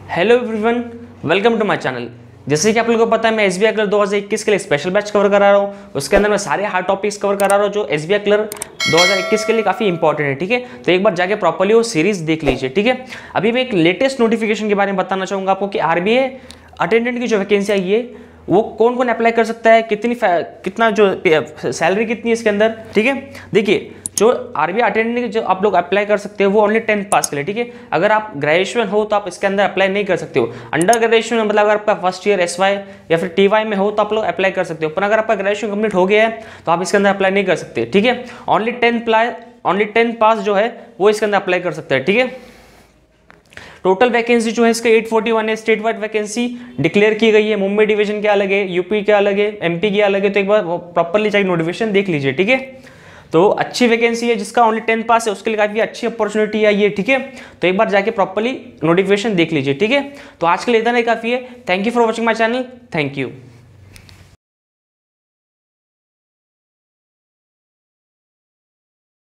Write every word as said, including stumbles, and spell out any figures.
Hello everyone, welcome to my channel. जैसे कि आप लोगों को पता है, मैं एसबीआई क्लर्क दो हज़ार इक्कीस के लिए स्पेशल बैच कवर करा रहा हूँ। उसके अंदर मैं सारे हार्ड टॉपिक्स कवर करा रहा हूँ जो एसबीआई क्लर्क दो हज़ार इक्कीस के लिए काफी इंपॉर्टेंट है। ठीक है, तो एक बार जाके प्रॉपर्ली वो सीरीज देख लीजिए। ठीक है, अभी मैं एक लेटेस्ट नोटिफिकेशन के बारे में बताना चाहूंगा आपको कि आरबीआई अटेंडेंट की जो वैकेंसी आई है वो कौन कौन अप्लाई कर सकता है, कितनी कितना जो सैलरी कितनी है इसके अंदर। ठीक है, देखिए जो आरबीआई अटेंडेंट जो आप लोग अप्लाई कर सकते हो वो ओनली टेंथ पास के लिए। ठीक है, अगर आप ग्रेजुएशन हो तो आप इसके अंदर अप्लाई नहीं कर सकते हो। अंडर ग्रेजुएशन मतलब अगर आपका फर्स्ट ईयर एसवाई या फिर टीवाई में हो तो आप लोग अप्लाई कर सकते हो, पर अगर आपका ग्रेजुएशन कंप्लीट हो गया है तो आप इसके अंदर अप्लाई नहीं कर सकते। ठीक है, only tenth ply only tenth pass जो है वो इसके अंदर अप्लाई कर सकते हैं। ठीक है, टोटल वैकेंसी जो है इसका आठ सौ इकतालीस है। स्टेट वाइड वैकेंसी डिक्लेयर की गई है। मुंबई डिवीजन के अलग है, यूपी के अलग है, एमपी के अलग है। तो एक बार प्रॉपर्ली जाके नोटिफिकेशन देख लीजिए। ठीक है, तो अच्छी वैकेंसी है, जिसका ओनली टेंथ पास है उसके लिए काफी अच्छी अपॉर्चुनिटी आई है। ठीक है, तो एक बार जाके प्रॉपर्ली नोटिफिकेशन देख लीजिए। ठीक है, तो आज के लिए इतना ही काफी है। Thank you for watching my channel. Thank you.